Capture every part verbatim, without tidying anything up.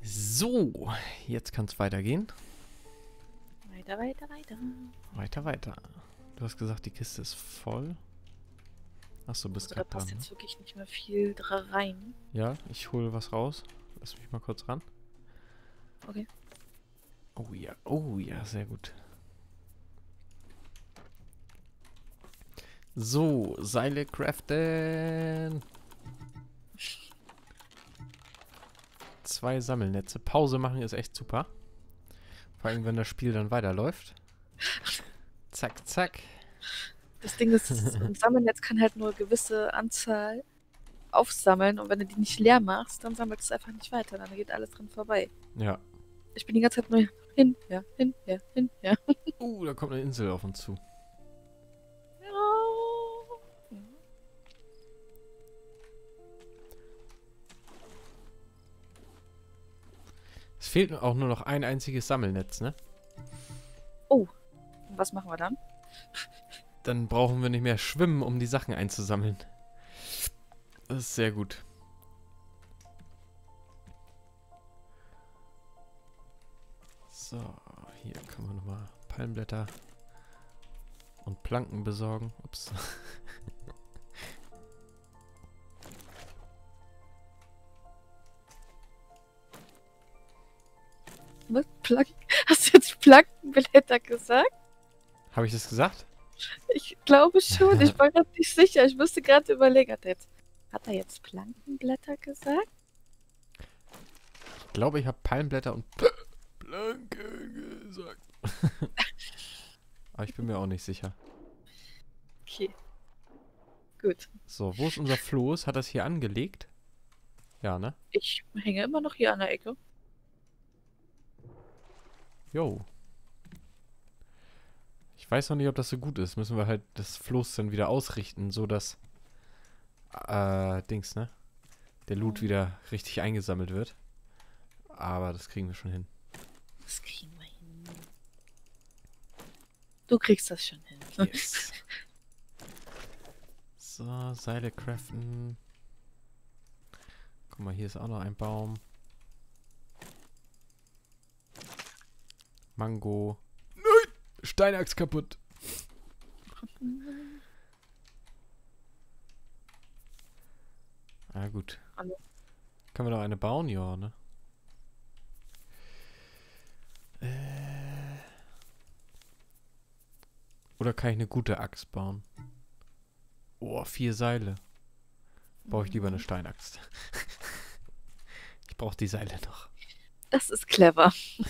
So, jetzt kann es weitergehen. Weiter, weiter, weiter. Weiter, weiter. Du hast gesagt, die Kiste ist voll. Achso, bist Also da gerade passt dran. jetzt wirklich nicht mehr viel dra rein. Ja, ich hole was raus. Lass mich mal kurz ran. Okay. Oh ja, oh ja, sehr gut. So, Seile craften. Zwei Sammelnetze. Pause machen ist echt super. Vor allem, wenn das Spiel dann weiterläuft. Zack, zack. Das Ding ist, ein Sammelnetz kann halt nur eine gewisse Anzahl aufsammeln und wenn du die nicht leer machst, dann sammelt es einfach nicht weiter. Dann geht alles dran vorbei. Ja. Ich bin die ganze Zeit nur hin, ja, hin, ja, hin, ja. Uh, da kommt eine Insel auf uns zu. Es fehlt auch nur noch ein einziges Sammelnetz, ne? Oh, und was machen wir dann? Dann brauchen wir nicht mehr schwimmen, um die Sachen einzusammeln. Das ist sehr gut. So, hier können wir nochmal Palmblätter und Planken besorgen. Ups. Was? Plank Hast du jetzt Plankenblätter gesagt? Habe ich das gesagt? Ich glaube schon. Ich war gerade nicht sicher. Ich musste gerade überlegen. Hat er jetzt, hat er jetzt Plankenblätter gesagt? Ich glaube, ich habe Palmblätter und Planken gesagt. Aber ich bin mir auch nicht sicher. Okay. Gut. So, wo ist unser Floß? Hat das hier angelegt? Ja, ne? Ich hänge immer noch hier an der Ecke. Jo. Ich weiß noch nicht, ob das so gut ist. Müssen wir halt das Floß dann wieder ausrichten, so dass äh, Dings, ne? Der Loot wieder richtig eingesammelt wird. Aber das kriegen wir schon hin. Das kriegen wir hin. Du kriegst das schon hin. Yes. So, Seile craften. Guck mal, hier ist auch noch ein Baum. Mango. Nein! Steinachs kaputt. Ah, gut. Hallo. Können wir noch eine bauen? Ja, ne? Äh. Oder kann ich eine gute Axt bauen? Oh, vier Seile. Baue ich lieber eine Steinaxt. Ich brauche die Seile noch. Das ist clever.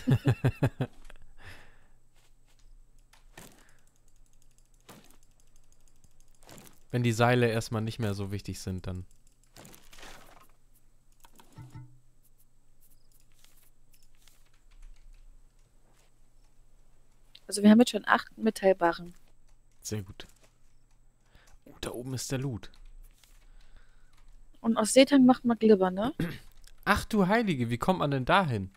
Wenn die Seile erstmal nicht mehr so wichtig sind, dann... Also wir haben jetzt schon acht Metallbarren. Sehr gut. Oh, da oben ist der Loot. Und aus Seetang macht man Glibber, ne? Ach du Heilige, wie kommt man denn dahin?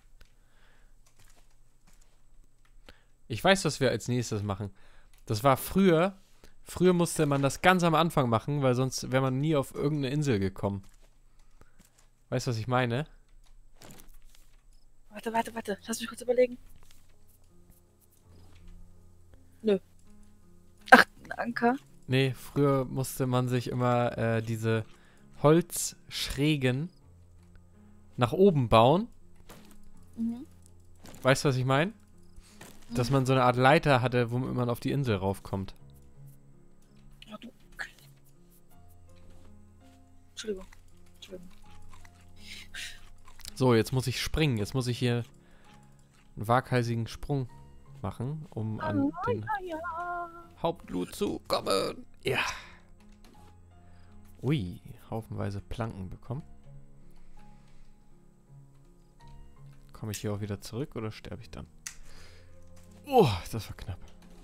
Ich weiß, was wir als nächstes machen. Das war früher... Früher musste man das ganz am Anfang machen, weil sonst wäre man nie auf irgendeine Insel gekommen. Weißt du, was ich meine? Warte, warte, warte. Lass mich kurz überlegen. Nö. Ach, ein Anker. Nee, früher musste man sich immer äh, diese Holzschrägen nach oben bauen. Mhm. Weißt du, was ich meine? Dass man so eine Art Leiter hatte, womit man auf die Insel raufkommt. Ja, du. Entschuldigung. Entschuldigung. So, jetzt muss ich springen. Jetzt muss ich hier einen waghalsigen Sprung machen, um an Ah, den ja, ja. Hauptloot zu kommen. Ja. Ui, haufenweise Planken bekommen. Komme ich hier auch wieder zurück oder sterbe ich dann? Oh, das war knapp.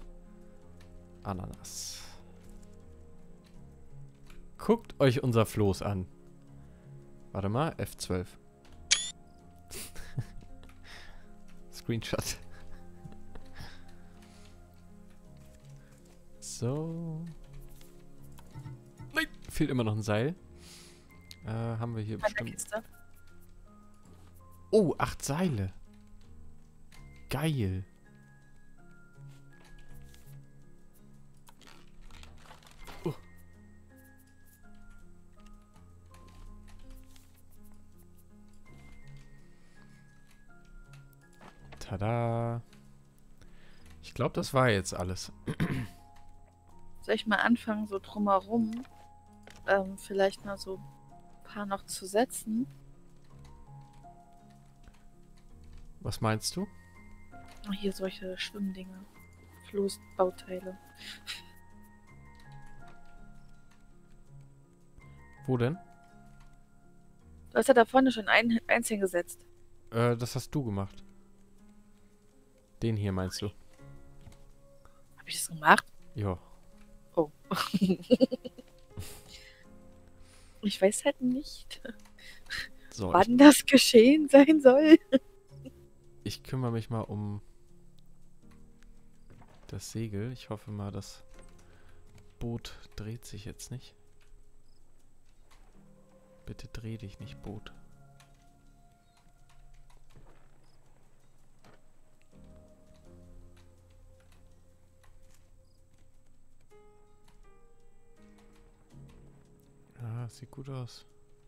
Ananas. Guckt euch unser Floß an. Warte mal, F zwölf. Screenshot. So. Nein, fehlt immer noch ein Seil. Äh, haben wir hier An der bestimmt... Kiste. Oh, acht Seile. Geil. Oh. Tada. Ich glaube, das war jetzt alles. Soll ich mal anfangen, so drumherum ähm, vielleicht mal so ein paar noch zu setzen? Was meinst du? Oh, hier solche Schwimmdinger. Floßbauteile. Wo denn? Du hast ja da vorne schon ein, eins hingesetzt. Äh, das hast du gemacht. Den hier meinst du? Hab ich das gemacht? Ja. Oh. Ich weiß halt nicht, So, ich, wann das geschehen sein soll. ich kümmere mich mal um das Segel. Ich hoffe mal, das Boot dreht sich jetzt nicht. Bitte dreh dich nicht, Boot. Ah, sieht gut aus.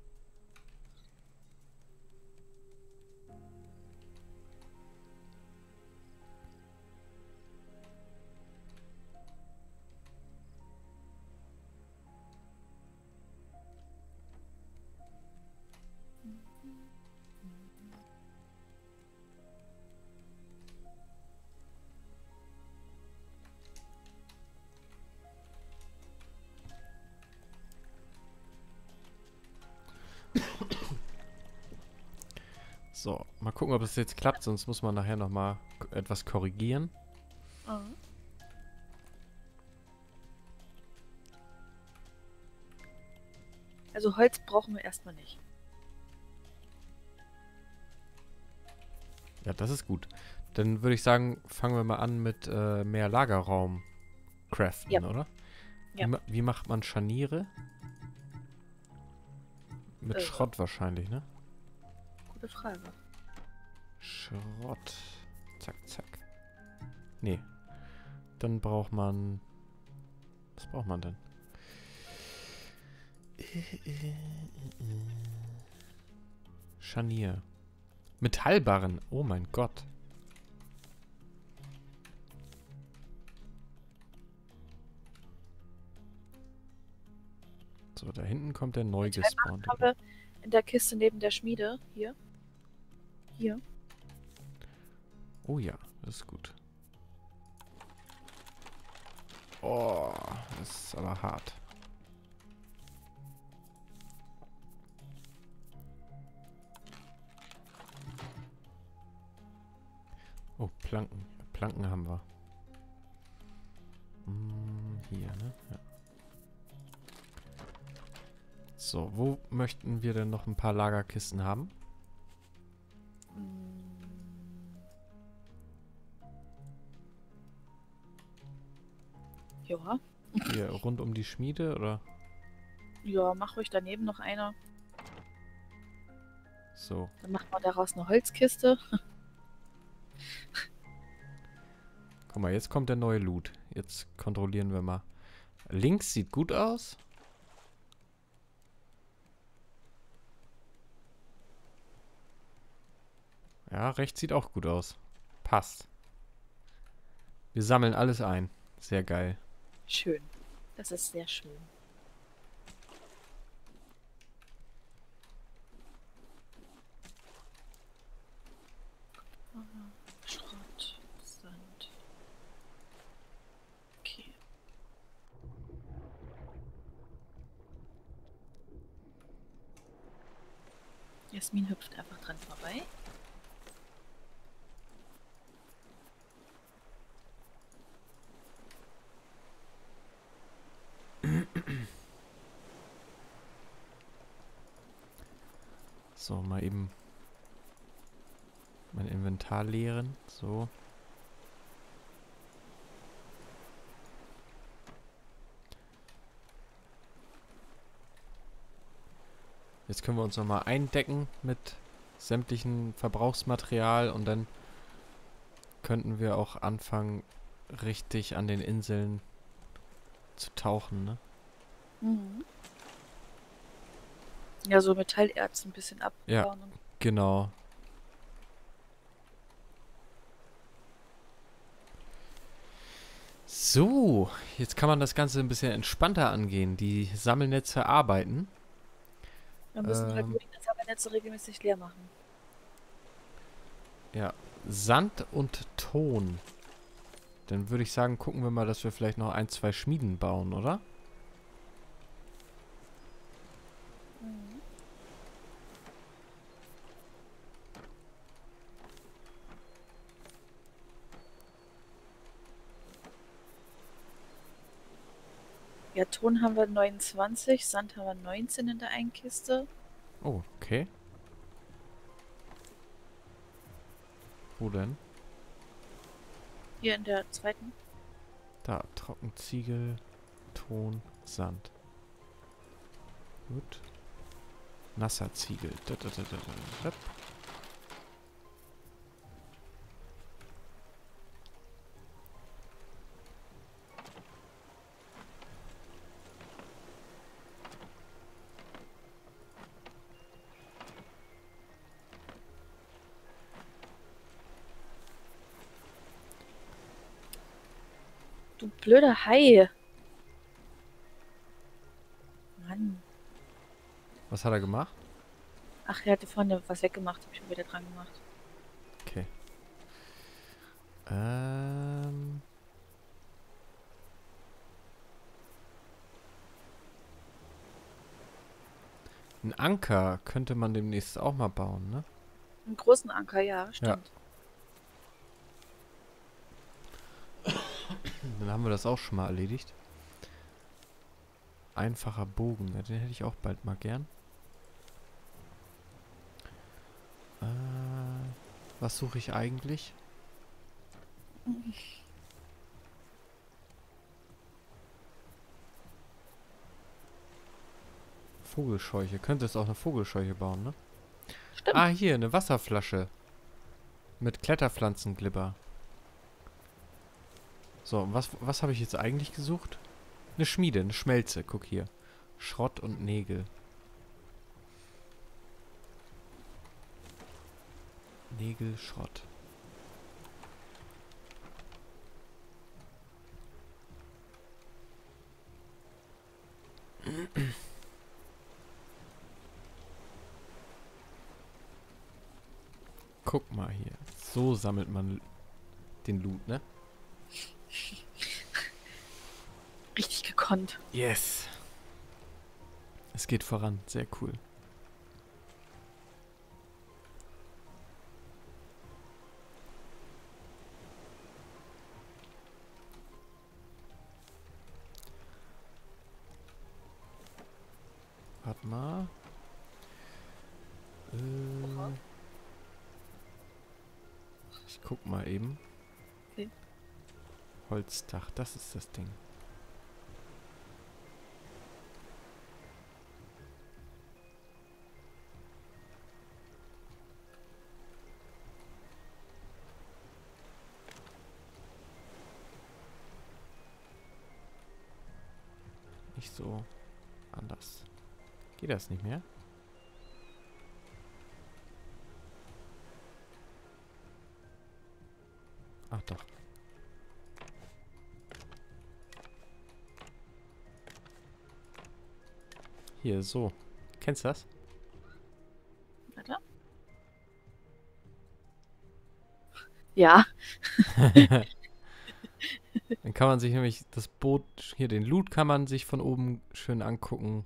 So, mal gucken, ob es jetzt klappt, sonst muss man nachher nochmal etwas korrigieren. Oh. Also Holz brauchen wir erstmal nicht. Ja, das ist gut. Dann würde ich sagen, fangen wir mal an mit äh, mehr Lagerraum craften, Ja. oder? Ja. Wie, ma wie macht man Scharniere? Mit Äh. Schrott wahrscheinlich, ne? Gute Frage. Schrott. Zack, zack. Nee. Dann braucht man... Was braucht man denn? Scharnier. Metallbarren. Oh mein Gott. So, da hinten kommt der neu gespawnte. Haben wir in der Kiste neben der Schmiede. Hier. Hier. Oh ja, das ist gut. Oh, das ist aber hart. Oh, Planken. Planken haben wir. Hm, hier, ne? Ja. So, wo möchten wir denn noch ein paar Lagerkisten haben? Mm. Ja. Hier rund um die Schmiede, oder? Ja, mach ruhig daneben noch eine. So. Dann machen wir daraus eine Holzkiste. Guck mal, jetzt kommt der neue Loot. Jetzt kontrollieren wir mal. Links sieht gut aus. Ja, rechts sieht auch gut aus. Passt. Wir sammeln alles ein. Sehr geil. Schön. Das ist sehr schön. Schrott, Sand. Okay. Jasmin hüpft einfach dran vorbei. So, mal eben mein Inventar leeren. So. Jetzt können wir uns nochmal eindecken mit sämtlichen Verbrauchsmaterial und dann könnten wir auch anfangen, richtig an den Inseln zu tauchen, ne? Mhm. Ja, so Metallerz ein bisschen Ja, abbauen. Und genau. So, jetzt kann man das Ganze ein bisschen entspannter angehen. Die Sammelnetze arbeiten. wir müssen halt Ähm, nur die Sammelnetze regelmäßig leer machen. ja, Sand und Ton. Dann würde ich sagen, gucken wir mal, dass wir vielleicht noch ein, zwei Schmieden bauen, oder? Mhm. Ja, Ton haben wir neunundzwanzig, Sand haben wir neunzehn in der einen Kiste. Oh, okay. Wo denn? Hier in der zweiten. Da, Trockenziegel, Ton, Sand. Gut. Nasser Ziegel. Da, da, da, da, da, da. Du blöder Hai. Mann. Was hat er gemacht? Ach, er hatte vorne was weggemacht, hab ich schon wieder dran gemacht. Okay. Ähm. Ein Anker könnte man demnächst auch mal bauen, ne? Einen großen Anker, ja, Ja. stimmt. Dann haben wir das auch schon mal erledigt. Einfacher Bogen, ja, den hätte ich auch bald mal gern. Äh, was suche ich eigentlich? Vogelscheuche. Könntest auch eine Vogelscheuche bauen, ne? Stimmt. Ah, hier, eine Wasserflasche. Mit Kletterpflanzenglibber. So, und was, was habe ich jetzt eigentlich gesucht? Eine Schmiede, eine Schmelze. Guck hier. Schrott und Nägel. Nägel, Schrott. Guck mal hier. So sammelt man den Loot, ne? Richtig gekonnt. Yes. Es geht voran. Sehr cool. Warte mal. Äh, ich guck mal eben. Okay. Holzdach, das ist das Ding. Nicht so anders. Geht das nicht mehr? Ach doch. Hier, so. Kennst du das? Warte. Ja. Dann kann man sich nämlich das Boot, hier den Loot kann man sich von oben schön angucken.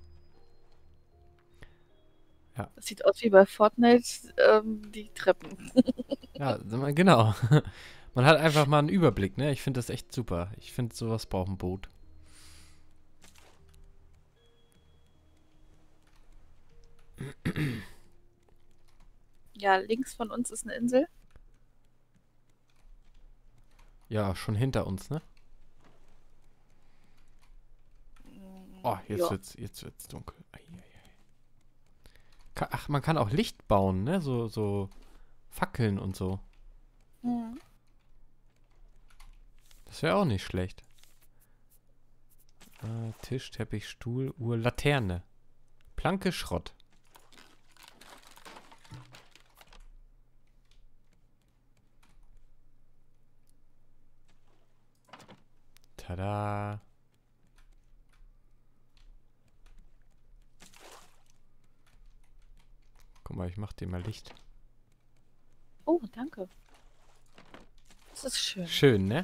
Das sieht aus wie bei Fortnite, ähm, die Treppen. Ja, genau. Man hat einfach mal einen Überblick, ne? Ich finde das echt super. Ich finde, sowas braucht ein Boot. Ja, links von uns ist eine Insel. Ja, schon hinter uns, ne? Oh, jetzt Ja. wird's, jetzt wird's dunkel. Ei, ei, ei. Ka- Ach, man kann auch Licht bauen, ne? So, so Fackeln und so. Mhm. Das wäre auch nicht schlecht. Äh, Tisch, Teppich, Stuhl, Uhr, Laterne. Planke, Schrott. Tada. Guck mal, ich mach dir mal Licht. Oh, danke. Das ist schön. Schön, ne?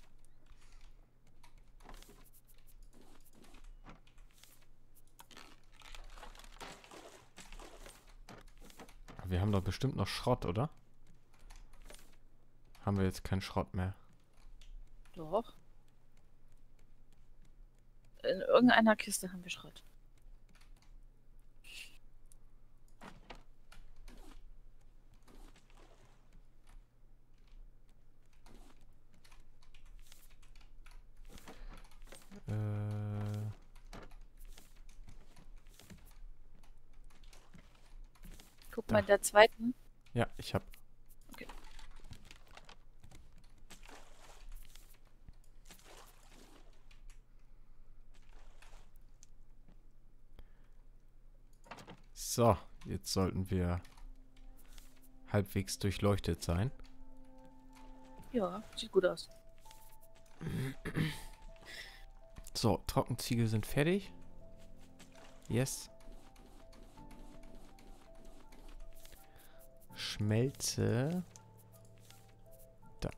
Aber wir haben doch bestimmt noch Schrott, oder? Haben wir jetzt keinen Schrott mehr? Doch. In irgendeiner Kiste haben wir Schrott. Äh, Guck Da. mal, in der zweiten. ja, ich hab. Okay. So, jetzt sollten wir halbwegs durchleuchtet sein. Ja, sieht gut aus. So, Trockenziegel sind fertig. Yes. Schmelze. Da.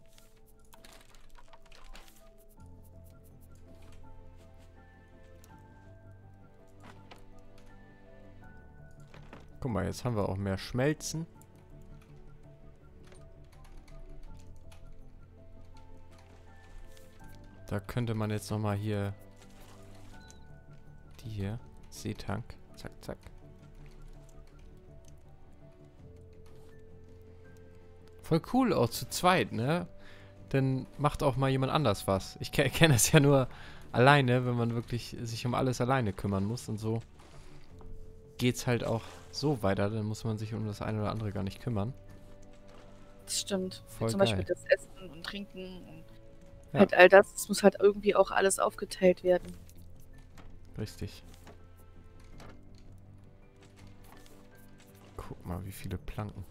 Guck mal, jetzt haben wir auch mehr Schmelzen. Da könnte man jetzt nochmal hier die hier, Seetank, zack, zack. Voll cool, auch zu zweit, ne? Dann macht auch mal jemand anders was. Ich ke- kenne es ja nur alleine, wenn man wirklich sich um alles alleine kümmern muss und so. Geht's halt auch so weiter, dann muss man sich um das eine oder andere gar nicht kümmern. Das stimmt. Wie Voll zum geil. Beispiel das Essen und Trinken und Ja. halt all das. Es muss halt irgendwie auch alles aufgeteilt werden. Richtig. Guck mal, wie viele Planken.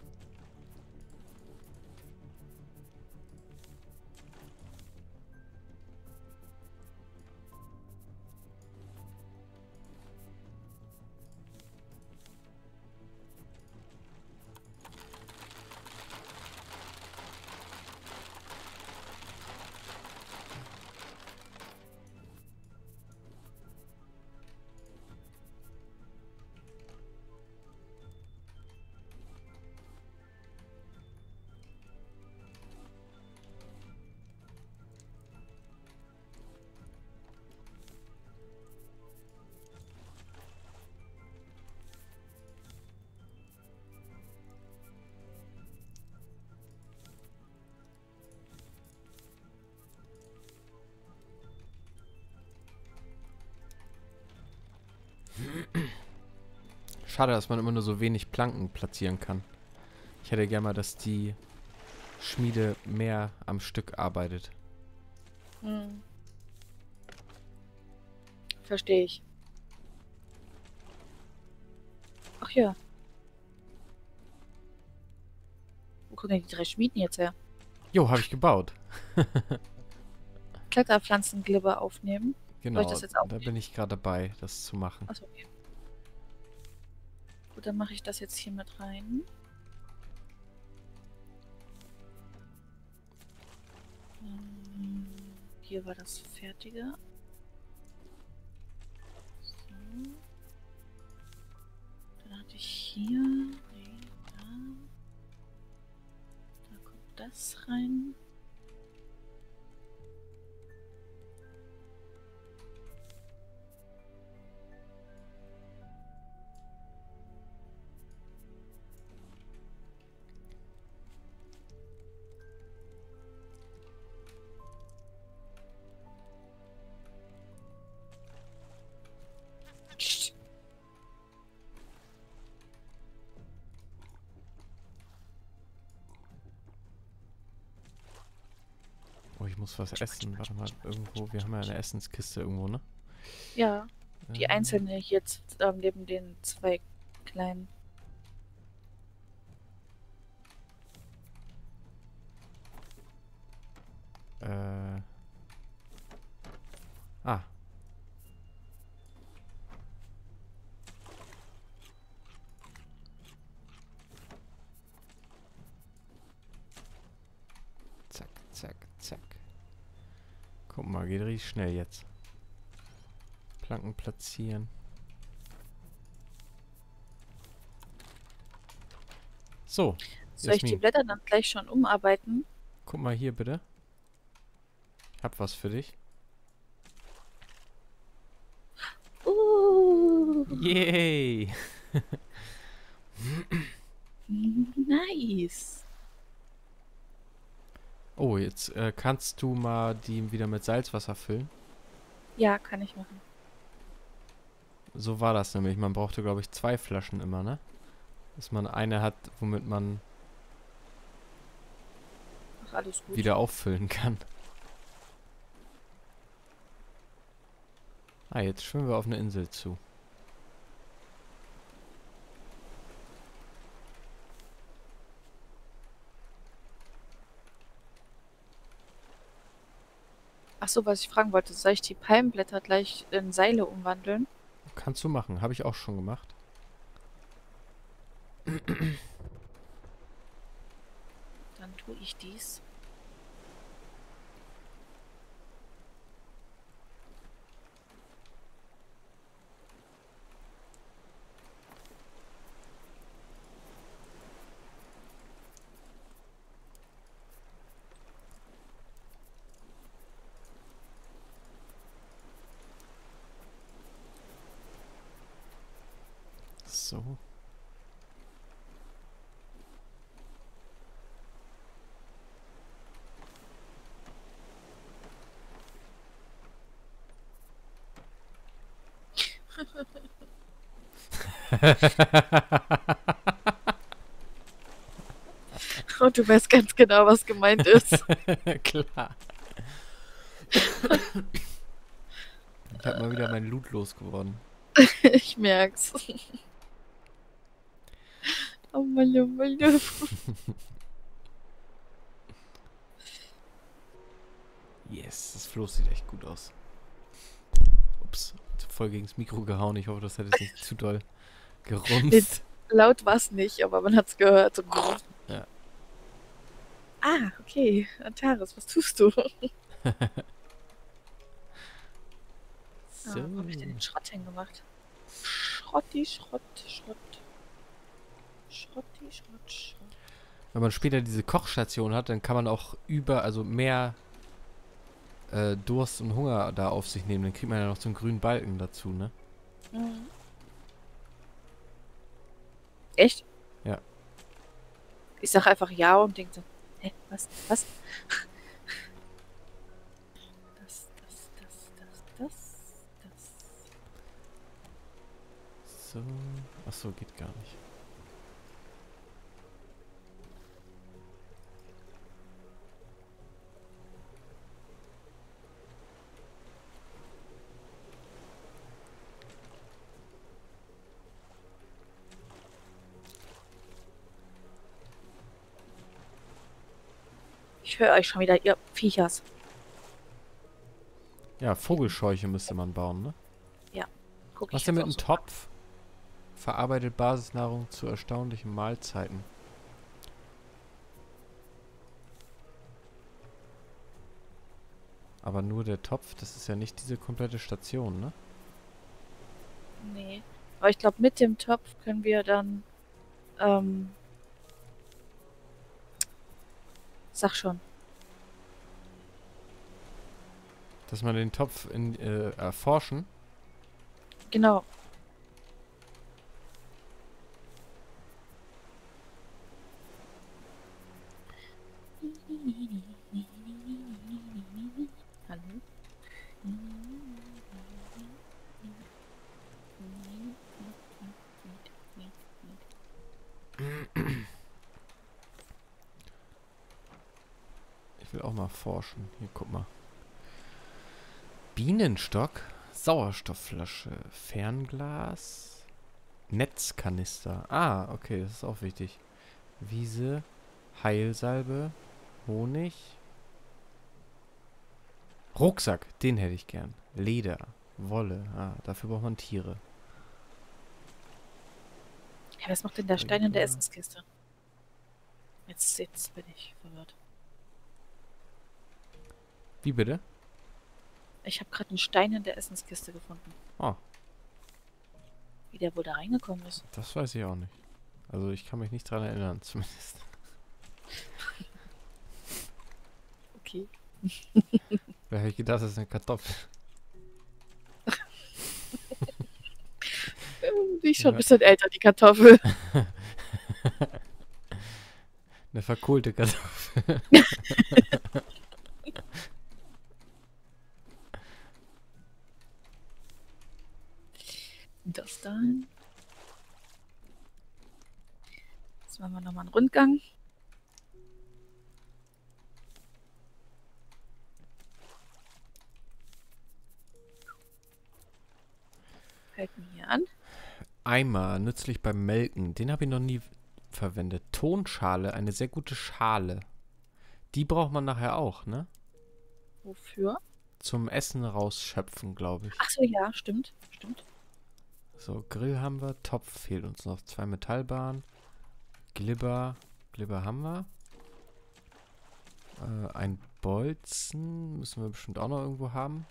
Schade, dass man immer nur so wenig Planken platzieren kann. Ich hätte gerne mal, dass die Schmiede mehr am Stück arbeitet. Hm. Verstehe ich. Ach ja. Wo kommen denn die drei Schmieden jetzt her? Jo, habe ich gebaut. Kletterpflanzenglibber aufnehmen. Genau, das jetzt da aufnehmen? bin ich gerade dabei, das zu machen. Achso, okay. Gut, dann mache ich das jetzt hier mit rein. Ähm, Hier war das Fertige. So. Dann hatte ich hier. Nee, da. Da kommt das rein. muss was essen. Warte mal, irgendwo. Wir haben ja eine Essenskiste irgendwo, ne? Ja, die Ähm, einzelne hier z- ähm, neben den zwei kleinen. Äh. Ah. Zack, zack, zack. Guck mal, geht richtig schnell jetzt. Planken platzieren. So, Soll ich die Jasmin, Blätter dann gleich schon umarbeiten? guck mal hier bitte. Ich hab was für dich. Uh, Yay! nice. Oh, jetzt äh, kannst du mal die wieder mit Salzwasser füllen. Ja, kann ich machen. So war das nämlich. Man brauchte, glaube ich, zwei Flaschen immer, ne? Dass man eine hat, womit man Ach, alles gut. wieder auffüllen kann. Ah, jetzt schwimmen wir auf eine Insel zu. Ach so, was ich fragen wollte, soll ich die Palmblätter gleich in Seile umwandeln? Kannst du machen. Habe ich auch schon gemacht. Dann tue ich dies. So. Und du weißt ganz genau, was gemeint ist. Klar. Ich habe mal wieder mein Loot losgeworden. Ich merk's. Oh Mann, oh Mann, oh. Yes, das Floß sieht echt gut aus. Ups, voll gegens Mikro gehauen. Ich hoffe, das hat jetzt nicht zu doll gerumst. Laut war's nicht, aber man hat's gehört. So. Ja. Ah, okay. Antares, was tust du? So. Ah, wo hab ich denn den Schrott hingemacht? Schrotti, Schrott, Schrott. Schrotti, Schrott, Schrott. Wenn man später diese Kochstation hat, dann kann man auch über, also mehr äh, Durst und Hunger da auf sich nehmen. Dann kriegt man ja noch so einen grünen Balken dazu, ne? Mhm. Echt? Ja. Ich sag einfach ja und denk so, hä, was, was? Das, das, das, das, das, das. So. Achso, geht gar nicht. Ich höre euch schon wieder, ihr Viechers. Ja, Vogelscheuche müsste man bauen, ne? Guck Was ich denn mit jetzt einem auch so. Topf? Verarbeitet Basisnahrung zu erstaunlichen Mahlzeiten. Aber nur der Topf, das ist ja nicht diese komplette Station, ne? Nee. Aber ich glaube, mit dem Topf können wir dann, ähm, sag schon. Dass man den Topf in, äh, erforschen. Genau. Hallo? Ich will auch mal forschen. Hier, guck mal. Bienenstock, Sauerstoffflasche, Fernglas, Netzkanister. Ah, okay, das ist auch wichtig. Wiese, Heilsalbe, Honig. Rucksack, den hätte ich gern. Leder, Wolle. Ah, dafür braucht man Tiere. Ja, was macht denn der Stein in der Essenskiste? Jetzt, jetzt bin ich verwirrt. Wie bitte? Ich habe gerade einen Stein in der Essenskiste gefunden. Oh, Wie der wohl da reingekommen ist. das weiß ich auch nicht. Also ich kann mich nicht dran erinnern, zumindest. Okay. Wer hätte ich gedacht, das ist eine Kartoffel. Die ist schon ein bisschen älter, die Kartoffel. Eine verkohlte Kartoffel. Das dahin. Jetzt machen wir nochmal einen Rundgang. Fällt mir hier an. Eimer, nützlich beim Melken. Den habe ich noch nie verwendet. Tonschale, eine sehr gute Schale. Die braucht man nachher auch, ne? Wofür? Zum Essen rausschöpfen, glaube ich. Ach so, ja, stimmt. Stimmt. So, Grill haben wir. Topf fehlt uns noch. Zwei Metallbahnen. Glibber. Glibber haben wir. Äh, ein Bolzen. Müssen wir bestimmt auch noch irgendwo haben.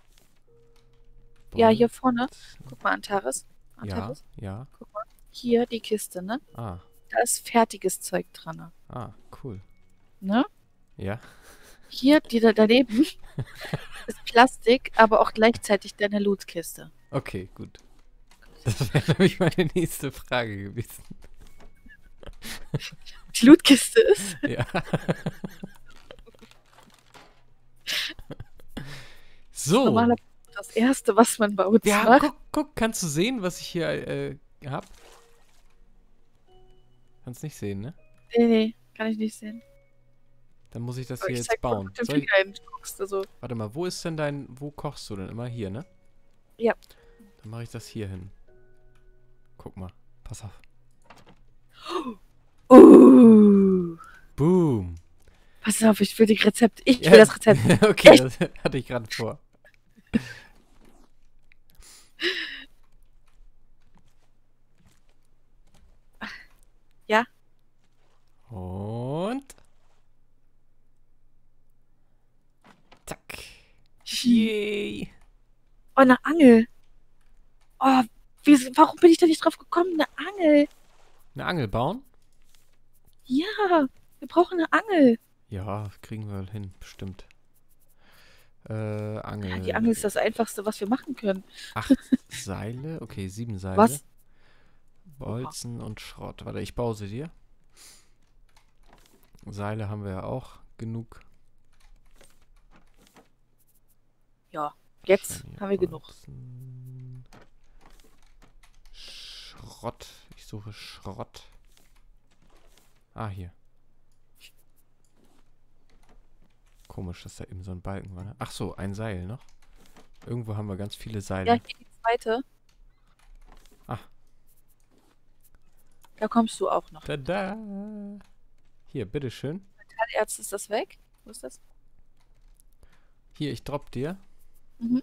Ja, hier vorne. Bolzen. Guck mal, Antares. Ja, Antares. ja. Guck mal. Hier die Kiste, ne? Ah, Da ist fertiges Zeug dran. ah, cool. Ne? Ja. Hier, die da daneben, ist Plastik, aber auch gleichzeitig deine Lootkiste. Okay, gut. Das wäre nämlich meine nächste Frage gewesen. Die Lootkiste ist. Ja. So. Normalerweise das Erste, was man bei uns Ja, macht. guck, guck, kannst du sehen, was ich hier äh, hab? Kannst nicht sehen, ne? Nee, nee, kann ich nicht sehen. Dann muss ich das Aber hier ich jetzt zeig mal bauen. mit dem Soll ich, Finger hin, du guckst da so. warte mal, wo ist denn dein, wo kochst du denn? Immer hier, ne? Ja. Dann mache ich das hier hin. Guck mal, pass auf. Uh, Boom. pass auf, ich will die Rezepte. Ich Ja. will das Rezept. Okay, Echt? das hatte ich gerade vor. Ja. Und zack. Hm. Yay. Oh, eine Angel. Oh, wie, warum bin ich da nicht drauf gekommen? Eine Angel. Eine Angel bauen? Ja, wir brauchen eine Angel. Ja, kriegen wir hin, bestimmt. Äh, Angel. Ja, die Angel ist das Einfachste, was wir machen können. Acht Seile. Okay, sieben Seile. Was? Bolzen und Schrott. Warte, ich baue sie dir. Seile haben wir ja auch genug. Ja, jetzt Shiny haben wir genug. Bolzen. Schrott. Ich suche Schrott. Ah, hier. Komisch, dass da eben so ein Balken war. Ne? Ach so, ein Seil noch. Irgendwo haben wir ganz viele Seile. Ja, hier die zweite. Ah. Da kommst du auch noch. Tada! Hier, bitteschön. Metallerz, ist das weg? Wo ist das? Hier, ich dropp dir. Mhm.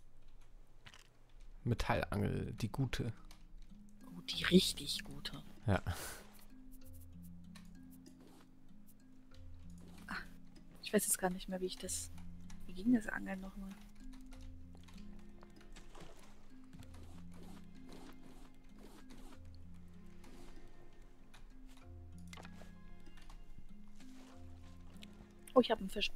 Metallangel, die gute. Oh, die richtig gute. Ja. Ich weiß jetzt gar nicht mehr, wie ich das... Wie ging das Angeln nochmal? Oh, ich habe einen Fisch.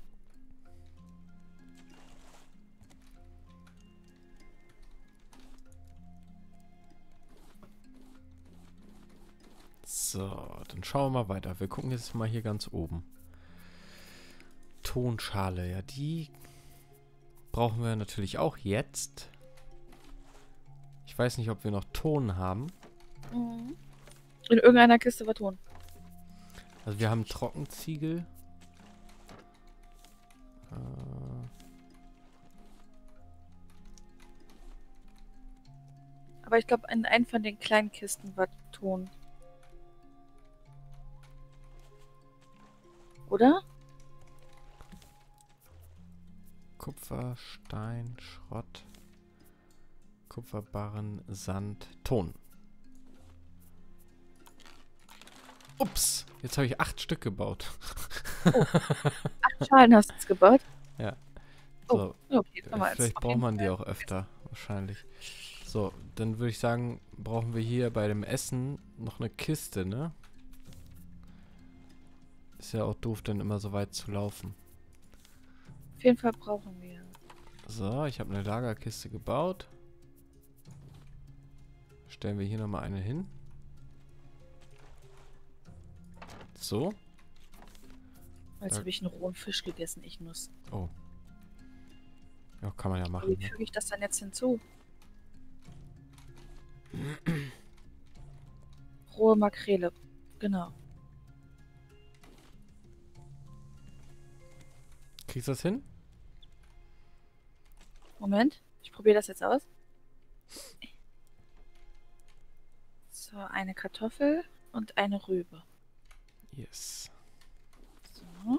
So, dann schauen wir mal weiter. Wir gucken jetzt mal hier ganz oben. Tonschale, ja, die brauchen wir natürlich auch jetzt. Ich weiß nicht, ob wir noch Ton haben. Mhm. In irgendeiner Kiste war Ton. Also wir haben Trockenziegel. Aber ich glaube, in einem von den kleinen Kisten war Ton. Oder? Kupfer, Stein, Schrott, Kupferbarren, Sand, Ton. Ups, jetzt habe ich acht Stück gebaut. Oh, acht Schalen hast du jetzt gebaut? Ja. Oh, So, okay. Jetzt haben wir jetzt vielleicht auf braucht jeden man die Fall- auch öfter, wahrscheinlich. So, dann würde ich sagen, brauchen wir hier bei dem Essen noch eine Kiste, ne? Ist ja auch doof, dann immer so weit zu laufen. Auf jeden Fall brauchen wir. So, ich habe eine Lagerkiste gebaut. Stellen wir hier nochmal eine hin. So. Jetzt Ja. habe ich einen rohen Fisch gegessen, ich Nuss. Oh. Ja, kann man ja Aber machen. wie Ne? füge ich das dann jetzt hinzu? Rohe Makrele. Genau. Kriegst du das hin? Moment. Ich probiere das jetzt aus. So, eine Kartoffel und eine Rübe. Yes. So.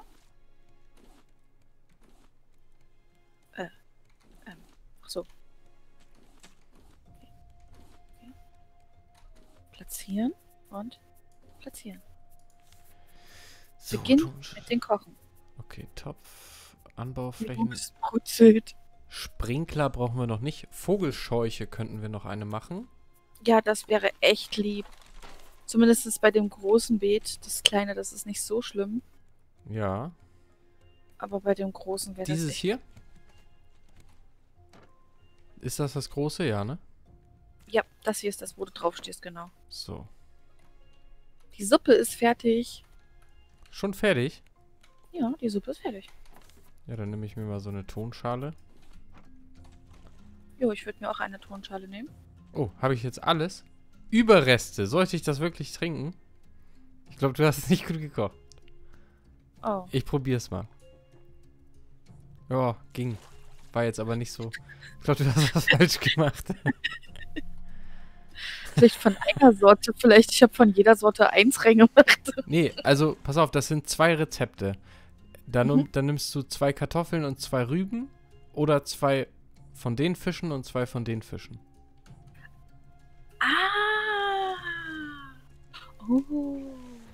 Äh. Ähm. Ach so. Okay. Okay. Platzieren und platzieren. So, Beginn tun- mit den Kochen. Okay, Topf, Anbauflächen. Jungs, brutzelt. Sprinkler brauchen wir noch nicht. Vogelscheuche könnten wir noch eine machen. Ja, das wäre echt lieb. Zumindest ist bei dem großen Beet, das kleine, das ist nicht so schlimm. Ja. Aber bei dem großen wäre das Dieses echt... hier? Ist das das große? Ja, ne? Ja, das hier ist das, wo du drauf stehst, genau. So. Die Suppe ist fertig. Schon fertig? Ja, die Suppe ist fertig. Ja, dann nehme ich mir mal so eine Tonschale. Jo, ich würde mir auch eine Tonschale nehmen. Oh, habe ich jetzt alles? Überreste. Sollte ich das wirklich trinken? Ich glaube, du hast es nicht gut gekocht. Oh. Ich probiere es mal. Ja, ging. War jetzt aber nicht so... Ich glaube, du hast was falsch gemacht. Vielleicht von einer Sorte, vielleicht. Ich habe von jeder Sorte eins reingemacht. Nee, also, pass auf, das sind zwei Rezepte. Dann, Mhm. dann nimmst du zwei Kartoffeln und zwei Rüben oder zwei von den Fischen und zwei von den Fischen. Ah. Oh.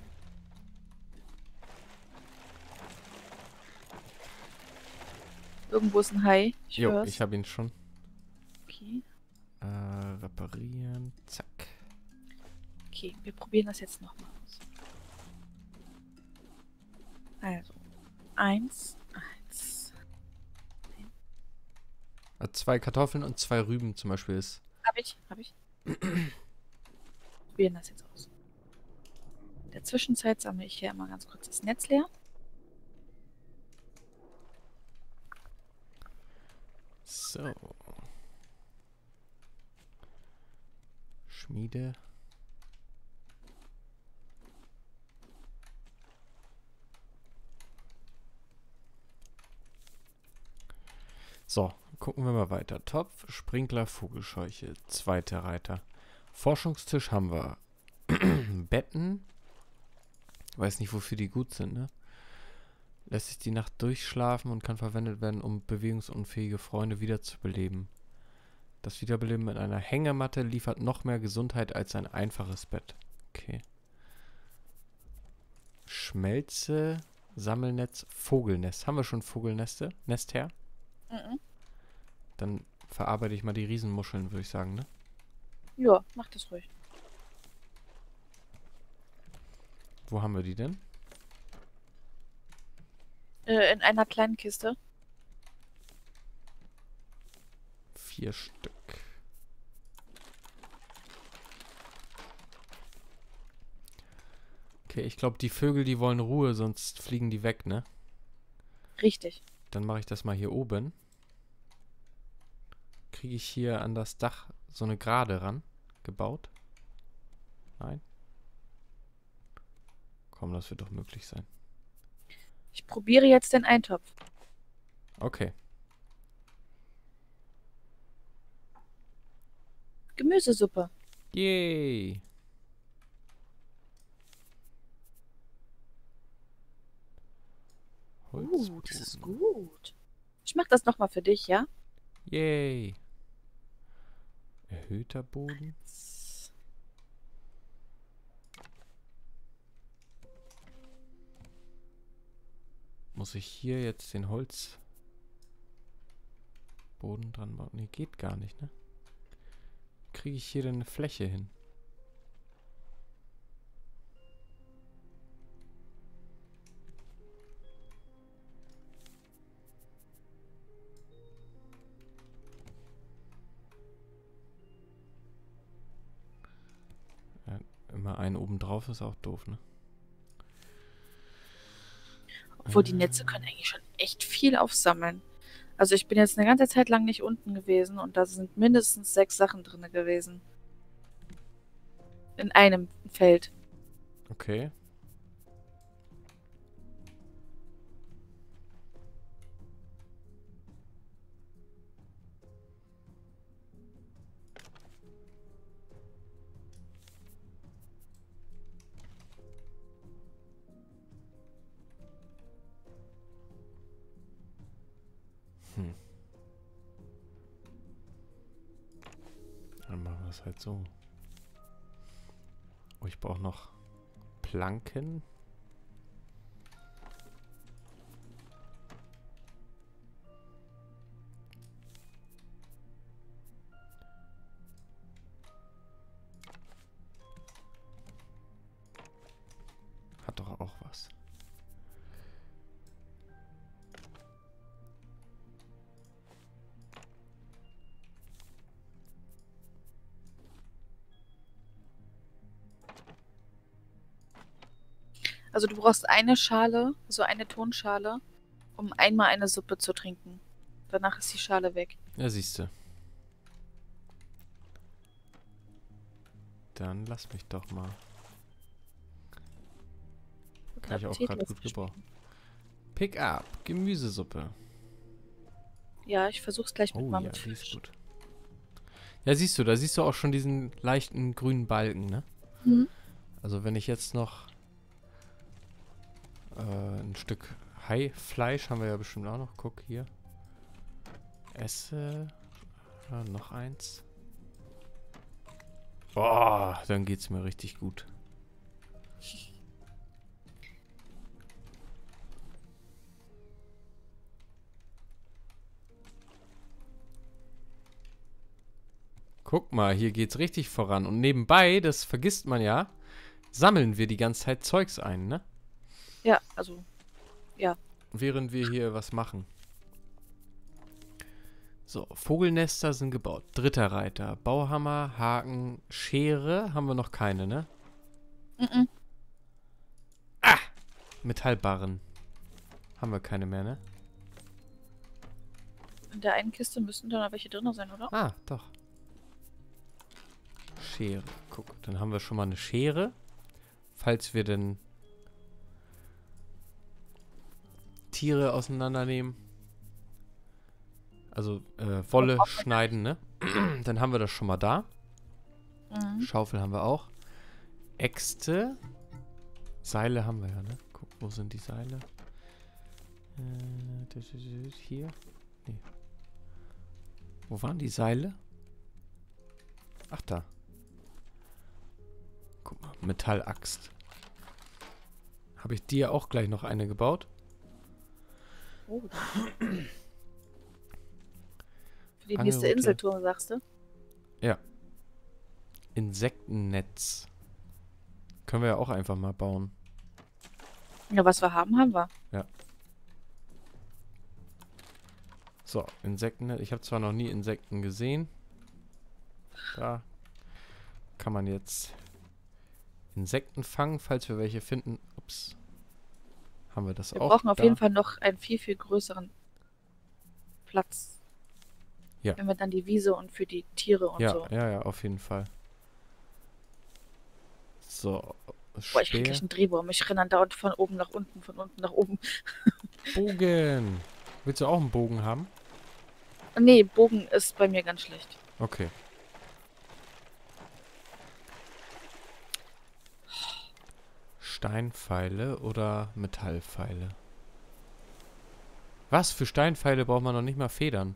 Irgendwo ist ein Hai. Ich Jo, hör's. ich habe ihn schon. Okay. Äh, reparieren. Zack. Okay, wir probieren das jetzt nochmal aus. Also, eins, eins. Äh, zwei Kartoffeln und zwei Rüben zum Beispiel ist. Hab ich, hab ich. Probieren das jetzt aus. In der Zwischenzeit sammle ich hier mal ganz kurz das Netz leer. So. Schmiede. So, gucken wir mal weiter. Topf, Sprinkler, Vogelscheuche, zweiter Reiter. Forschungstisch haben wir. Betten. Weiß nicht, wofür die gut sind, ne? Lässt sich die Nacht durchschlafen und kann verwendet werden, um bewegungsunfähige Freunde wiederzubeleben. Das Wiederbeleben mit einer Hängematte liefert noch mehr Gesundheit als ein einfaches Bett. Okay. Schmelze, Sammelnetz, Vogelnest. Haben wir schon Vogelneste? Nest her? Mhm. Dann verarbeite ich mal die Riesenmuscheln, würde ich sagen, ne? Ja, mach das ruhig. Wo haben wir die denn? Äh, in einer kleinen Kiste. Vier Stück. Okay, ich glaube, die Vögel, die wollen Ruhe, sonst fliegen die weg, ne? Richtig. Dann mache ich das mal hier oben. Kriege ich hier an das Dach so eine Gerade ran gebaut? Nein? Komm, das wird doch möglich sein. Ich probiere jetzt den Eintopf. Okay. Gemüsesuppe. Yay. Uh, das ist Holzboden. gut. Ich mach das nochmal für dich, ja? Yay. Erhöhter Boden. Muss ich hier jetzt den Holzboden dran bauen? Nee, geht gar nicht, ne? Kriege ich hier denn eine Fläche hin? Ja, immer einen oben drauf ist auch doof, ne? Obwohl die Netze können eigentlich schon echt viel aufsammeln. Also ich bin jetzt eine ganze Zeit lang nicht unten gewesen und da sind mindestens sechs Sachen drin gewesen. In einem Feld. Okay. Hm. Dann machen wir es halt so. Oh, ich brauche noch Planken. Hat doch auch was. Also du brauchst eine Schale, so eine Tonschale, um einmal eine Suppe zu trinken. Danach ist die Schale weg. Ja, siehst du. Dann lass mich doch mal. Kann ich auch Appetit gerade gut lassen gebrauchen. Pick up, Gemüsesuppe. Ja, ich versuch's gleich mit Oh mal ja, mit die ist Fisch. gut. Ja, siehst du, da siehst du auch schon diesen leichten grünen Balken, ne? Mhm. Also wenn ich jetzt noch äh, ein Stück Haifleisch haben wir ja bestimmt auch noch. Guck hier. Esse. Ja, noch eins. Boah, dann geht's mir richtig gut. Guck mal, hier geht's richtig voran. Und nebenbei, das vergisst man ja, sammeln wir die ganze Zeit Zeugs ein, ne? Ja, also, ja. Während wir hier was machen. So, Vogelnester sind gebaut. Dritter Reiter. Bauhammer, Haken, Schere haben wir noch keine, ne? Mhm. Ah! Metallbarren. Haben wir keine mehr, ne? In der einen Kiste müssten da noch welche drin sein, oder? Ah, doch. Schere. Guck, dann haben wir schon mal eine Schere. Falls wir denn Tiere auseinandernehmen. Also äh, Wolle schneiden, ne? Dann haben wir das schon mal da. Mhm. Schaufel haben wir auch. Äxte. Seile haben wir ja, ne? Guck, wo sind die Seile? Äh, das ist hier. Nee. Wo waren die Seile? Ach, da. Guck mal, Metallaxt. Habe ich dir auch gleich noch eine gebaut? Oh. Für die nächste Angelrute. Inseltour, sagst du? Insektennetz. Können wir ja auch einfach mal bauen. Ja, was wir haben, haben wir. So, Insektennetz. Ich habe zwar noch nie Insekten gesehen. Da kann man jetzt Insekten fangen, falls wir welche finden. Ups. Haben wir das Wir auch? brauchen auf da? jeden Fall noch einen viel, viel größeren Platz. Ja. Wenn wir dann die Wiese und für die Tiere und Ja, so. ja, ja, auf jeden Fall. So, Boah, ich krieg Speer. gleich einen Drehbaum. Ich renne dann dauernd von oben nach unten, von unten nach oben. Bogen. Willst du auch einen Bogen haben? Nee, Bogen ist bei mir ganz schlecht. Okay. Steinpfeile oder Metallpfeile? Was? Für Steinpfeile braucht man noch nicht mal Federn.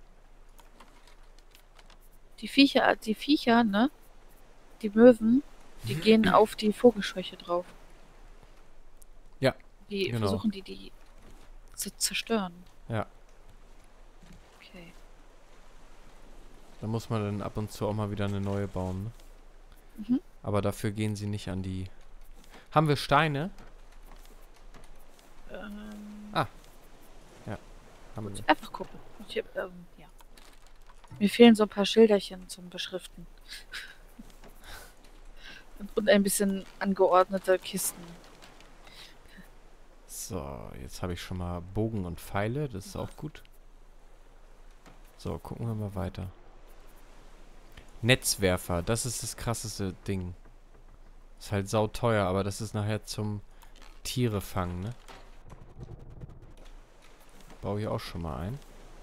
Die Viecher, die Viecher, ne? Die Möwen, die gehen auf die Vogelscheuche drauf. Ja, Die genau. versuchen die, die zu zerstören. Ja. Okay. Da muss man dann ab und zu auch mal wieder eine neue bauen. Ne? Mhm. Aber dafür gehen sie nicht an die... Haben wir Steine? Ähm, Ah. Ja. Haben wir. einfach gucken. Ich hab, ähm, ja. Mir fehlen so ein paar Schilderchen zum Beschriften. Und ein bisschen angeordnete Kisten. So, jetzt habe ich schon mal Bogen und Pfeile. Das ist auch gut. So, gucken wir mal weiter. Netzwerfer, das ist das krasseste Ding. Ist halt sauteuer, aber das ist nachher zum Tiere fangen, ne? Baue ich auch schon mal ein.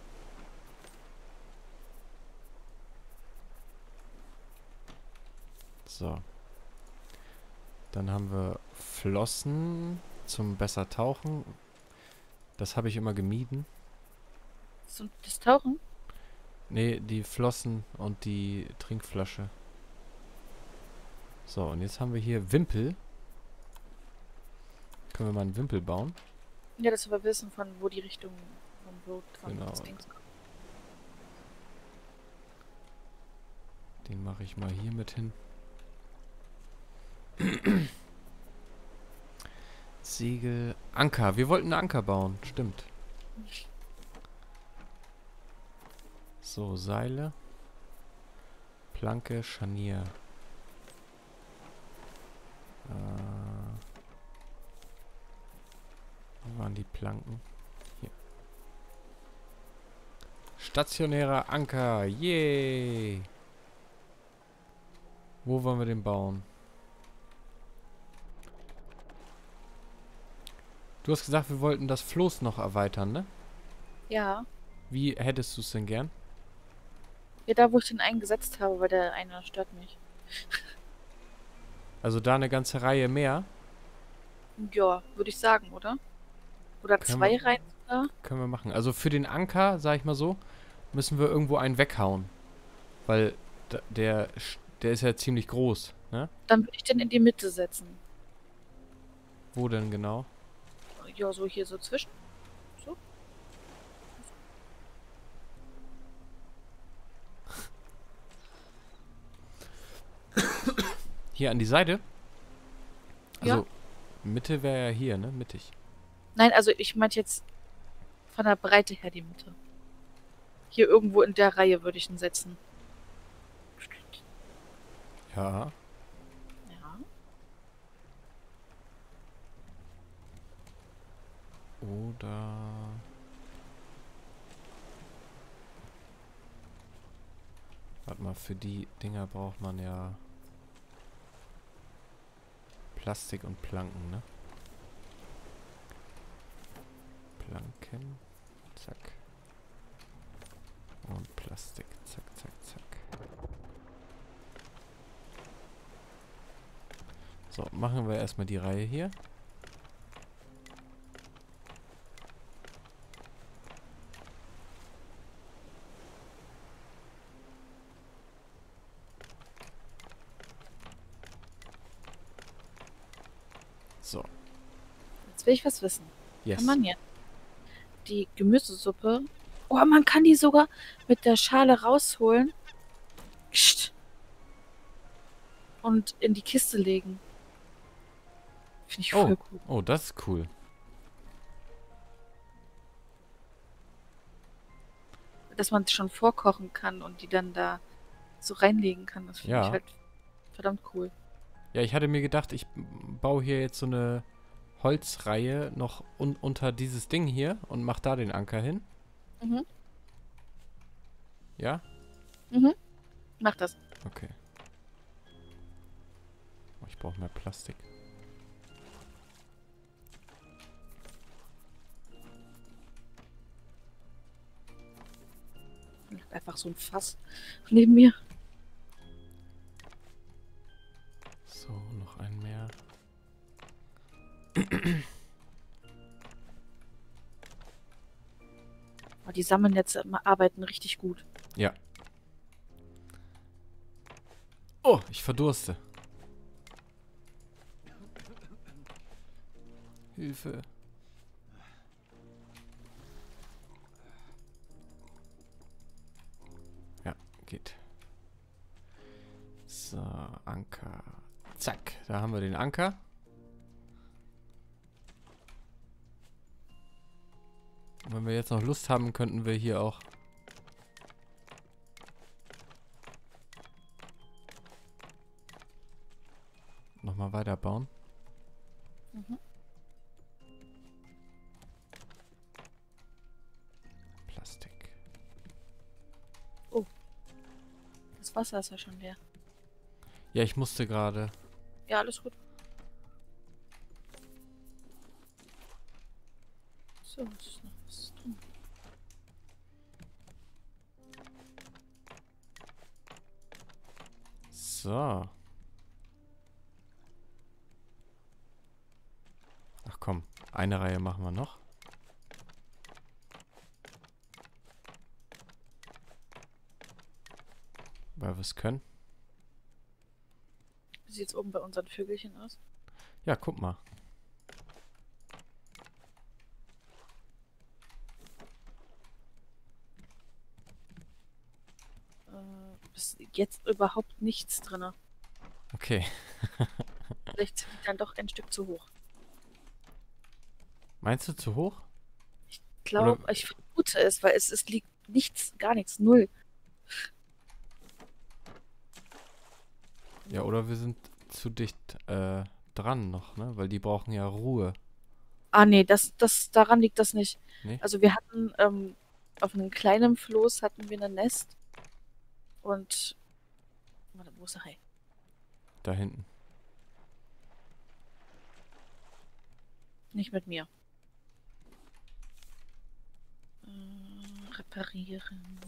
So. Dann haben wir Flossen zum besser tauchen. Das habe ich immer gemieden. So, das Tauchen? Ne, die Flossen und die Trinkflasche. So, und jetzt haben wir hier Wimpel. Können wir mal einen Wimpel bauen? Ja, dass wir wissen, von wo die Richtung vom Boot von Genau. das Ding kommt. Den mache ich mal hier mit hin. Segel, Anker. Wir wollten einen Anker bauen. Stimmt. So, Seile. Planke, Scharnier. Äh, wo waren die Planken? Hier. Stationärer Anker. Yay! Wo wollen wir den bauen? Du hast gesagt, wir wollten das Floß noch erweitern, ne? Ja. Wie hättest du es denn gern? Ja, da wo ich den eingesetzt habe, weil der eine stört mich. Also da eine ganze Reihe mehr? Ja, würde ich sagen, oder? Oder Können zwei wir- Reihen sogar? Können wir machen. Also für den Anker, sag ich mal so, müssen wir irgendwo einen weghauen. Weil da- der, sch- der ist ja ziemlich groß, ne? Dann würde ich den in die Mitte setzen. Wo denn genau? Ja, so hier so zwischen. So. Hier an die Seite? Ja. Also, Mitte wäre ja hier, ne? Mittig. Nein, also ich meinte jetzt von der Breite her die Mitte. Hier irgendwo in der Reihe würde ich ihn setzen. Ja. Ja. Oder... Warte mal, für die Dinger braucht man ja Plastik und Planken, ne? Planken. Zack. Und Plastik. Zack, zack, zack. So, machen wir erstmal die Reihe hier. So. Jetzt will ich was wissen. Yes. Kann man jetzt die Gemüsesuppe... Oh, man kann die sogar mit der Schale rausholen. Psst. Und in die Kiste legen. Finde ich voll Oh. gut. Oh, das ist cool. Dass man schon vorkochen kann und die dann da so reinlegen kann. Das finde Ja. ich halt verdammt cool. Ja, ich hatte mir gedacht, ich baue hier jetzt so eine Holzreihe noch un unter dieses Ding hier und mach da den Anker hin. Mhm. Ja? Mhm. Mach das. Okay. Oh, ich brauche mehr Plastik. Einfach so ein Fass neben mir. So, noch ein mehr. Aber die sammeln jetzt immer, arbeiten richtig gut. Ja. Oh, ich verdurste. Hilfe. Ja, geht. So, Anker. Zack, da haben wir den Anker. Und wenn wir jetzt noch Lust haben, könnten wir hier auch nochmal weiterbauen. Mhm. Plastik. Das Wasser ist ja schon leer. Ja, ich musste gerade. Ja, alles gut. So, es ist noch was drin. So. Ach komm, eine Reihe machen wir noch. Weil wir es können. Wie sieht es oben bei unseren Vögelchen aus? Ja, guck mal. Äh, ist jetzt überhaupt nichts drin. Okay. Vielleicht sind die dann doch ein Stück zu hoch. Meinst du zu hoch? Ich glaube, Oder- ich vermute es, weil es, es liegt nichts, gar nichts, null. Ja, oder wir sind zu dicht äh, dran noch, ne? Weil die brauchen ja Ruhe. Ah, nee, das, das, daran liegt das nicht. Nee? Also wir hatten ähm, auf einem kleinen Floß hatten wir ein Nest und warte, wo ist der Hai? Da hinten. Nicht mit mir. Äh, reparieren.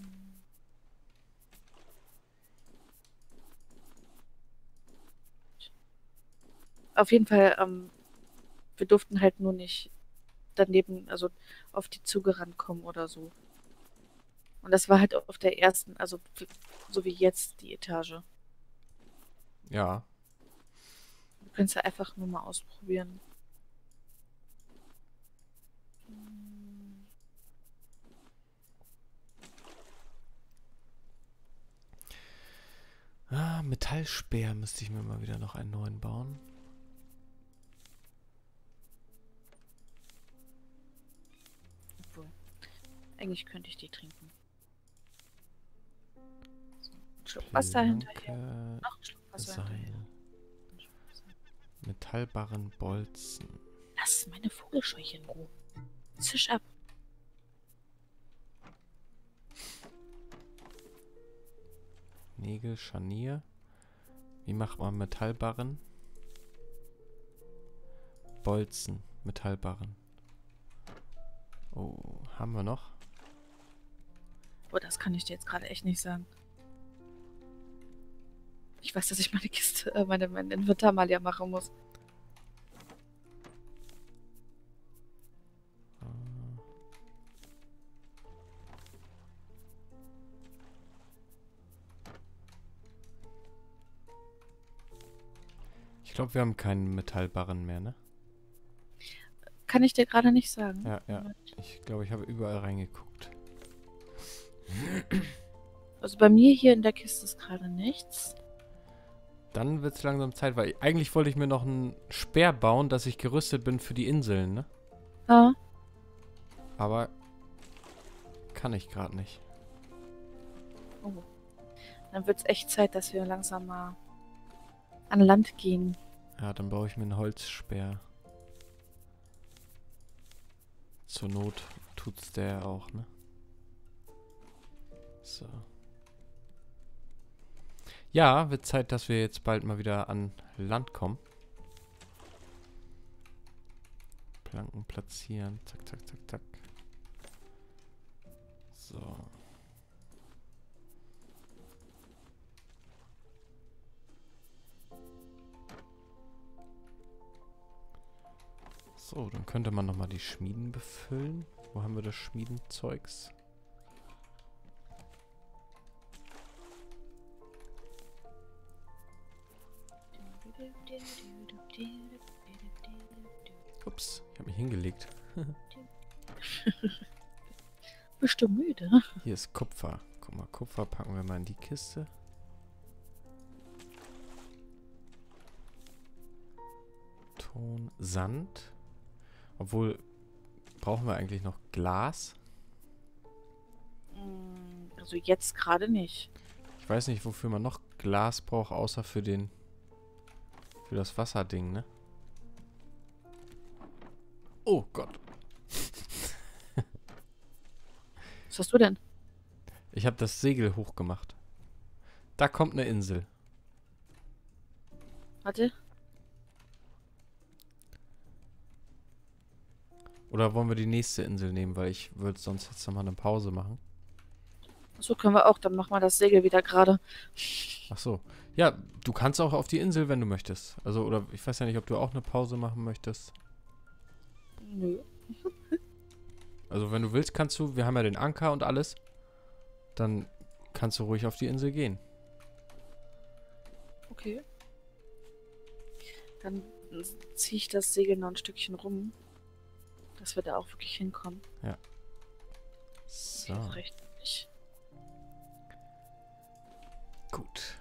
Auf jeden Fall, ähm, wir durften halt nur nicht daneben, also auf die Züge rankommen oder so. Und das war halt auf der ersten, also w- so wie jetzt die Etage. Ja. Du kannst ja einfach nur mal ausprobieren. Hm, Ah, Metallspeer müsste ich mir mal wieder noch einen neuen bauen. obwohl, eigentlich könnte ich die trinken. So, ein Schluck Wasser hinterher. Planke, Noch ein Schluck Wasser hinterher. Seil, Ein Schluck Wasser. Metallbarren, Bolzen. Lass meine Vogelscheuche in Ruhe. Zisch ab. Nägel, Scharnier. Wie macht man Metallbarren? Bolzen, Metallbarren. Oh, haben wir noch? Oh, das kann ich dir jetzt gerade echt nicht sagen. Ich weiß, dass ich meine Kiste, äh, meine, mein Inventar mal leer machen muss. Ah. Ich glaube, wir haben keinen Metallbarren mehr, ne? Kann ich dir gerade nicht sagen. Ja, ja. Ich glaube, ich habe überall reingeguckt. Also bei mir hier in der Kiste ist gerade nichts. Dann wird es langsam Zeit, weil eigentlich wollte ich mir noch einen Speer bauen, dass ich gerüstet bin für die Inseln, ne? Ah, Aber kann ich gerade nicht. oh. Dann wird es echt Zeit, dass wir langsam mal an Land gehen. Ja, dann baue ich mir einen Holzspeer. Zur Not tut's der auch, ne? So. Ja, wird Zeit, dass wir jetzt bald mal wieder an Land kommen. Planken platzieren. Zack, zack, zack, zack. So. So, dann könnte man nochmal die Schmieden befüllen. Wo haben wir das Schmiedenzeugs? Ups, ich habe mich hingelegt. Bist du müde? Hier ist Kupfer. Guck mal, Kupfer packen wir mal in die Kiste. Ton, Sand. Obwohl, brauchen wir eigentlich noch Glas? Also jetzt gerade nicht. Ich weiß nicht, wofür man noch Glas braucht, außer für den... für das Wasserding, ne? Oh Gott. Was hast du denn? Ich habe das Segel hochgemacht. Da kommt eine Insel. Warte. Oder wollen wir die nächste Insel nehmen, weil ich würde sonst jetzt nochmal eine Pause machen. So können wir auch. Dann machen wir das Segel wieder gerade. Ach so. Ja, du kannst auch auf die Insel, wenn du möchtest. Also, oder ich weiß ja nicht, ob du auch eine Pause machen möchtest. Nö. Also, wenn du willst, kannst du. Wir haben ja den Anker und alles. Dann kannst du ruhig auf die Insel gehen. Okay. Dann ziehe ich das Segel noch ein Stückchen rum. Dass wir da auch wirklich hinkommen. Ja. So. Das reicht nicht. Gut.